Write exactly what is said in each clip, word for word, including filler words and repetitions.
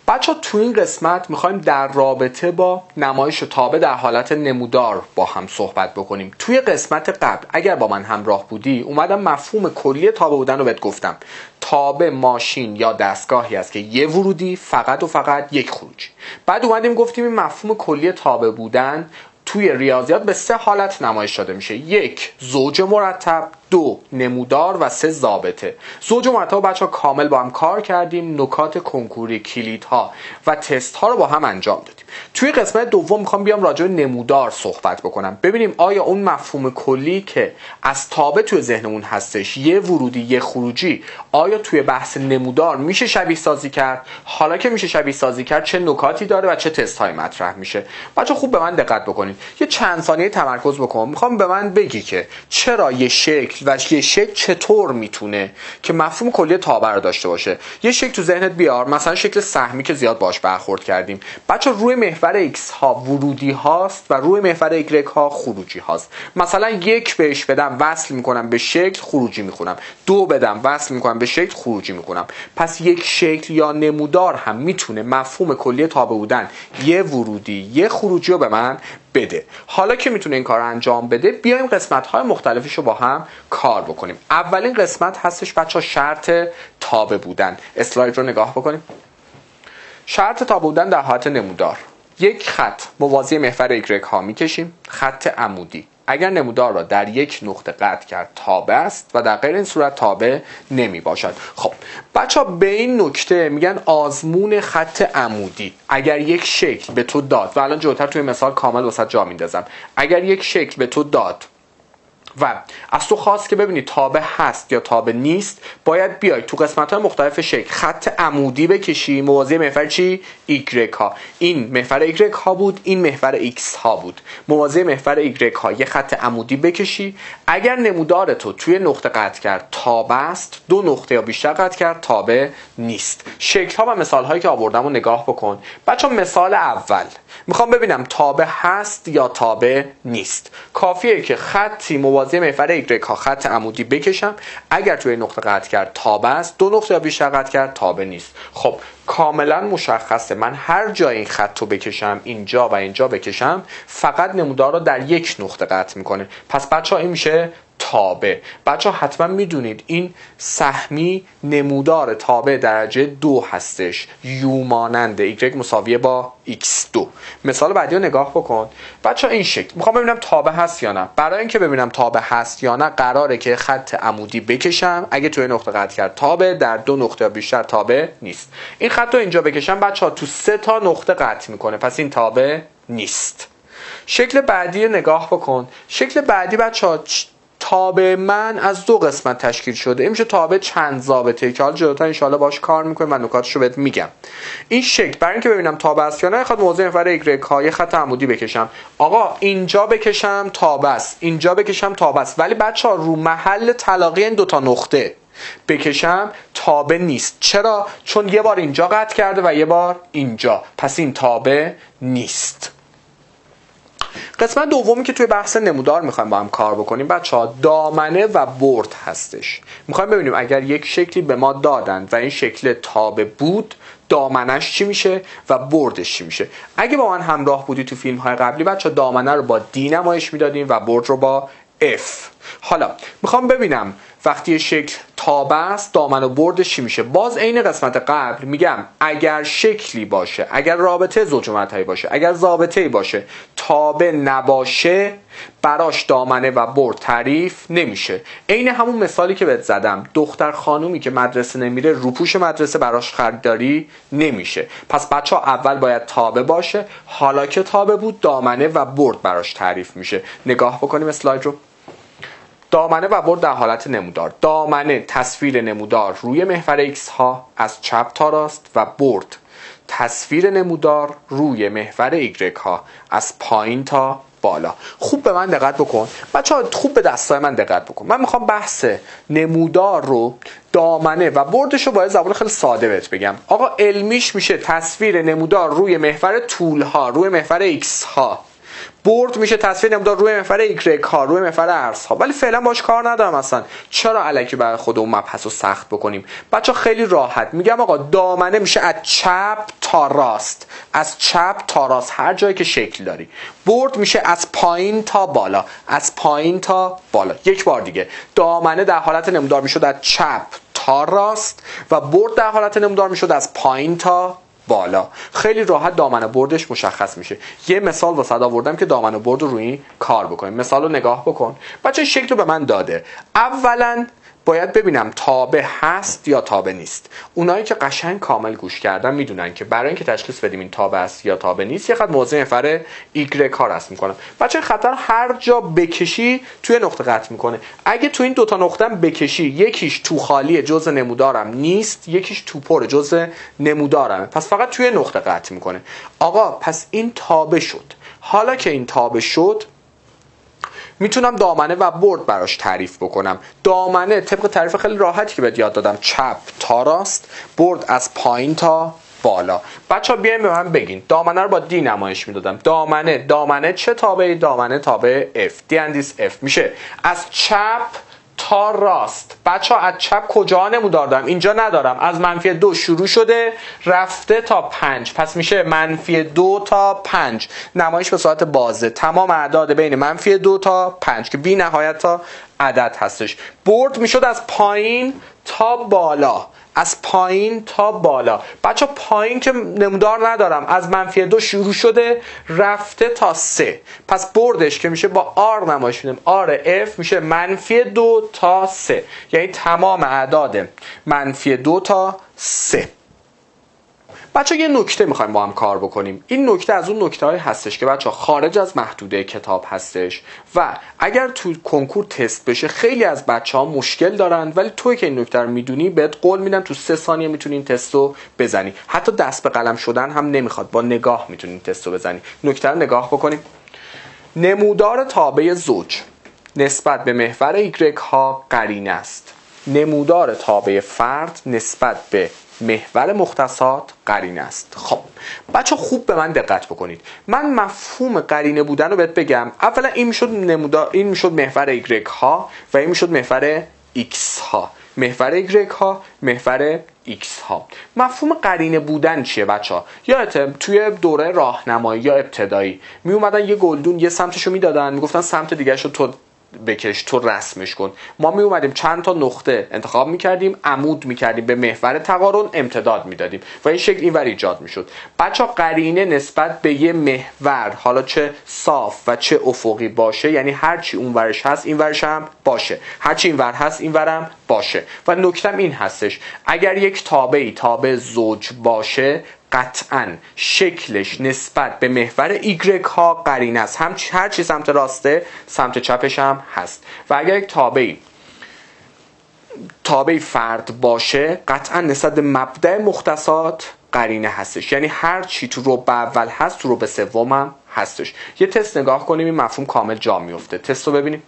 بچه ها تو این قسمت میخوایم در رابطه با نمایش تابع در حالت نمودار با هم صحبت بکنیم. توی قسمت قبل اگر با من همراه بودی اومدم مفهوم کلی تابع بودن رو بهت گفتم. تابع ماشین یا دستگاهی است که یه ورودی فقط و فقط یک خروجی. بعد اومدیم گفتیم این مفهوم کلی تابع بودن توی ریاضیات به سه حالت نمایش داده میشه. یک، زوج مرتب، دو، نمودار و سه، ضابطه. زوج مرتب بچه ها کامل با هم کار کردیم، نکات کنکوری، کلیدها و تست ها رو با هم انجام دادیم. توی قسمت دوم میخوام بیام راجع به نمودار صحبت بکنم، ببینیم آیا اون مفهوم کلی که از تابع توی ذهنمون هستش، یه ورودی یه خروجی، آیا توی بحث نمودار میشه شبیه سازی کرد؟ حالا که میشه شبیه سازی کرد چه نکاتی داره و چه تست های مطرح میشه؟ بچه خوب به من دقت بکنید، یه چند ثانیه تمرکز بکن. میخوام به من بگی که چرا یه شکل و یه شکل چطور میتونه که مفهوم کلی تابع رو داشته باشه. یه شکل تو ذهنت بیار، مثلا شکل سهمی که زیاد باهاش برخورد کردیم. بچه روی محور x ها ورودی هاست و روی محور y ها خروجی هاست. مثلا یک بهش بدم وصل میکنم به شکل، خروجی میخونم. دو بدم وصل میکنم به شکل، خروجی میخونم. پس یک شکل یا نمودار هم میتونه مفهوم کلی تابع بودن یه ورودی یه خروجی رو به من بده. حالا که میتونه این کار انجام بده، بیایم قسمت های مختلفش رو با هم کار بکنیم. اولین قسمت هستش بچه شرط تابع بودن. اسلاید رو نگاه بکنیم. شرط تابع بودن در حالت نمودار. یک خط موازی محور ایگرگ ها میکشیم، خط عمودی. اگر نمودار را در یک نقطه قطع کرد تابع است و در غیر این صورت تابع نمی باشد. خب بچه ها به این نکته میگن آزمون خط عمودی. اگر یک شکل به تو داد و الان جلوتر توی مثال کامل واسه جا میندازم، اگر یک شکل به تو داد و از تو خواست که ببینی تابع هست یا تابع نیست، باید بیای تو قسمت‌های مختلف شکل خط عمودی بکشی موازی محور چی؟ ایگرگ ها. این محور ایگرگ ها بود، این محور ایکس ها بود. موازی محور ایگرگ ها یه خط عمودی بکشی. اگر نمودار تو توی نقطه قطع کرد تابع است، دو نقطه یا بیشتر قطع کرد تابع نیست. شکل ها و مثال هایی که آوردم رو نگاه بکن. بچه‌ها مثال اول میخوام ببینم تابع هست یا تابع نیست. کافیه که خطی موازی محور ایگرگ ها خط عمودی بکشم. اگر توی نقطه قطع کرد تابع است، دو نقطه یا بیشتر قطع کرد تابع نیست. خب کاملا مشخصه من هر جای این خط رو بکشم، اینجا و اینجا بکشم، فقط نمودار رو در یک نقطه قطع میکنه. پس بچه ها این میشه تابع. بچه ها حتما میدونید این سهمی نمودار تابع درجه دو هستش، یو ماننده y مساویه با ایکس دو. مثال بعدی رو نگاه بکن. بچه ها این شکل میخوام ببینم تابع هست یا نه. برای اینکه ببینم تابع هست یا نه قراره که خط عمودی بکشم. اگه توی نقطه قطع کرد تابع، در دو نقطه یا بیشتر تابع نیست. این خط رو اینجا بکشم بچه ها تو سه تا نقطه قطع میکنه، پس این تابع نیست. شکل بعدی رو نگاه بکن. شکل بعدی بچه ها تابع من از دو قسمت تشکیل شده. این میشه تابع چند ضابطه که حالا جلوتر ان شاءالله باهاش کار میکنیم و نکاتش رو بهت میگم. این شکل برای اینکه ببینم تابع است یا نه، خط موازی محور ایگرگ ها یه خط عمودی بکشم. آقا اینجا بکشم تابع است، اینجا بکشم تابع است، ولی بچه‌ها رو محل تلاقی این دو تا نقطه بکشم تابع نیست. چرا؟ چون یه بار اینجا قطع کرده و یه بار اینجا، پس این تابع نیست. قسمت دومی که توی بحث نمودار میخوایم با هم کار بکنیم بچه‌ها دامنه و برد هستش. میخوایم ببینیم اگر یک شکلی به ما دادند و این شکل تابع بود، دامنش چی میشه و بردش چی میشه. اگه با من همراه بودی تو فیلم های قبلی بچه‌ها دامنه رو با دی نمایش میدادیم و برد رو با اف. حالا میخوام ببینم وقتی شکل تابع است دامن و بردش چی میشه. باز عین قسمت قبل میگم اگر شکلی باشه، اگر رابطه زوج مرتبی باشه، اگر ضابطه‌ای باشه تابع نباشه، براش دامنه و برد تعریف نمیشه. عین همون مثالی که بهت زدم، دختر خانومی که مدرسه نمیره روپوش مدرسه براش خریداری نمیشه. پس بچه ها اول باید تابع باشه، حالا که تابع بود دامنه و برد براش تعریف میشه. نگاه بکنیم اسلاید رو. دامنه و برد در حالت نمودار. دامنه تصویر نمودار روی محور ایکس ها از چپ تا راست و برد تصویر نمودار روی محور ایگرگ ها از پایین تا بالا. خوب به من دقت بکن بچه‌ها، خوب به دستای من دقت بکن. من میخوام بحث نمودار رو، دامنه و بردش رو با زبان خیلی ساده بهت بگم. آقا علمیش میشه تصویر نمودار روی محور طول ها، روی محور ایکس ها. برد میشه تصفیه نمودار روی محور ایگرگ ها روی محور ارزها، ولی فعلا باش کار ندارم اصلا. چرا الکی برای خودمون مبحث رو سخت بکنیم؟ بچا خیلی راحت میگم آقا دامنه میشه از چپ تا راست، از چپ تا راست هر جایی که شکل داری. برد میشه از پایین تا بالا، از پایین تا بالا. یک بار دیگه، دامنه در حالت نمودار میشد از چپ تا راست و برد در حالت نمودار میشد از پایین تا بالا. خیلی راحت دامنه بردش مشخص میشه. یه مثال واسه آوردم که دامنه برد رو روی کار بکنیم. مثال رو نگاه بکن. بچه شکل رو به من داده. اولا باید ببینم تابع هست یا تابع نیست. اونایی که قشنگ کامل گوش کردن میدونن که برای اینکه تشخیص بدیم این تابع است یا تابع نیست، یه خط موازی محور ایگرگ ها رسم میکنم. بچه خطر هر جا بکشی توی نقطه قطع میکنه. اگه تو این دوتا نقطه هم بکشی، یکیش تو خالی جزء نمودارم نیست، یکیش تو پر جزء نمودارمه، پس فقط توی نقطه قطع میکنه. آقا پس این تابع شد. حالا که این تابع شد، میتونم دامنه و برد براش تعریف بکنم. دامنه طبق تعریف خیلی راحتی که بهت یاد دادم، چپ تا راست، برد از پایین تا بالا. بچه ها بیاین به من بگین، دامنه رو با دی نمایش میدادم. دامنه دامنه چه تابعی؟ دامنه تابع F. دی اندیس F میشه از چپ تا راست. بچه ها از چپ کجا نمودار دارم؟ اینجا ندارم. از منفی دو شروع شده رفته تا پنج، پس میشه منفی دو تا پنج. نمایش به صورت بازه، تمام اعداد بین منفی دو تا پنج که بی نهایت تا عدد هستش. برد میشد از پایین تا بالا، از پایین تا بالا. بچه پایین که نمودار ندارم، از منفی دو شروع شده رفته تا سه، پس بردش که میشه با آر نمایش میدم، آر اف میشه منفی دو تا سه، یعنی تمام اعداد منفی دو تا سه. بچه یه نکته میخوایم با هم کار بکنیم. این نکته از اون نکته های هستش که بچه خارج از محدوده کتاب هستش و اگر تو کنکور تست بشه خیلی از بچه ها مشکل دارن، ولی توی که این نکته رو میدونی بهت قول میدم تو سه ثانیه میتونی این تست رو بزنی. حتی دست به قلم شدن هم نمیخواد، با نگاه میتونی این تست رو بزنی. نکته رو نگاه بکنیم. نمودار تابع زوج نسبت به محور ایگرگ ها قرینه است. نمودار تابع فرد نسبت به محور مختصات قرینه است. خب بچه خوب به من دقت بکنید. من مفهوم قرینه بودن رو بهت بگم. اولا این میشد نمودار، این میشد محور ایگرگ ها و این میشد محور ایکس ها. محور ایگرگ ها، محور ایکس ها. مفهوم قرینه بودن چیه بچه ها؟ یادته توی دوره راهنمایی یا ابتدایی می اومدن یه گلدون یه سمتشو میدادن، میگفتن سمت دیگه‌شو تو بکش، تو رسمش کن. ما می اومدیم چند تا نقطه انتخاب میکردیم، عمود میکردیم، به محور تقارن امتداد میدادیم و این شکل اینور ایجاد میشد. بچه قرینه نسبت به یه محور، حالا چه صاف و چه افقی باشه، یعنی هرچی اونورش هست اینورش هم باشه، هرچی اینور هست اینورم باشه. و نکتم این هستش، اگر یک تابعی تابع زوج باشه قطعاً شکلش نسبت به محور ایگرگ ها قرینه است. هم هر چی سمت راسته سمت چپش هم هست. و اگر یک تابعی تابعی فرد باشه قطعاً نسبت به مبدأ مختصات قرینه هستش، یعنی هر چی تو ربع اول هست تو ربع سوم هم هستش. یه تست نگاه کنیم این مفهوم کامل جا میفته. تست رو ببینیم.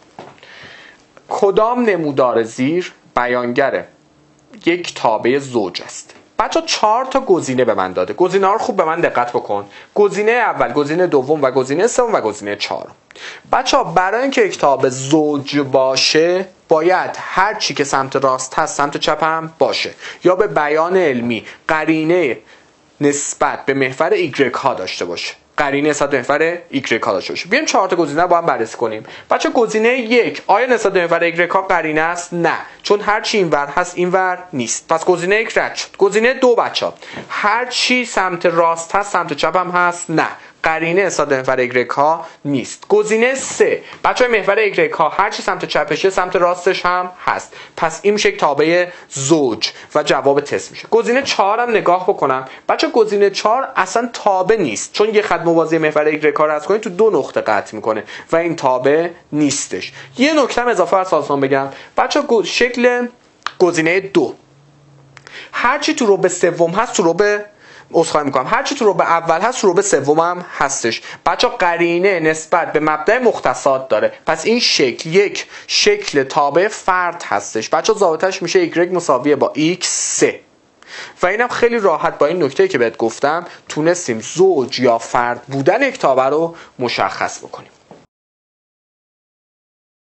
کدام نمودار زیر بیانگر یک تابع زوج است؟ بچه چهار تا گزینه به من داده. گزینه ها رو خوب به من دقت بکن. گزینه اول، گزینه دوم و گزینه سوم و گزینه چهارم. بچه ها برای اینکه یک تابع زوج باشه باید هر چی که سمت راست هست سمت چپ هم باشه، یا به بیان علمی قرینه نسبت به محور ایگرگ ها داشته باشه. قرینه نسبت به محور ایگرگ ها داشته باشه. بیایم چهار تا گزینه رو با هم بررسی کنیم. بچه گزینه یک، آیا نسبت به محور ایگرگ ها قرینه است؟ نه، چون هر چی اینور هست اینور نیست. پس گزینه یک رد شد. گزینه دو بچه هر چی سمت راست هست سمت چپ هم هست؟ نه، قرینه نسبت به محور ایگرگ ها نیست. گزینه سه، بچه محور ایگرگ ها هر چی سمت چپشه سمت راستش هم هست، پس این میشه یک تابع زوج و جواب تست میشه. گزینه چهار هم نگاه بکنم. بچه گزینه چهار اصلا تابع نیست، چون یه خط موازی محور ایگرگ ها رو رد کنید تو دو نقطه قطع میکنه و این تابع نیستش. یه نکته اضافه از آسان بگم بچه، شکل گزینه دو هر چی تو ربع سوم هست تو ربع عذرخواهی میکنم هر چی تو ربع اول هست تو ربع سوم هم هستش. بچه قرینه نسبت به مبدأ مختصات داره، پس این شکل یک شکل تابع فرد هستش. بچه ضابطش میشه ایگرگ مساویه با ایکس سه. و اینم خیلی راحت با این نکته که بهت گفتم تونستیم زوج یا فرد بودن یک تابع رو مشخص بکنیم.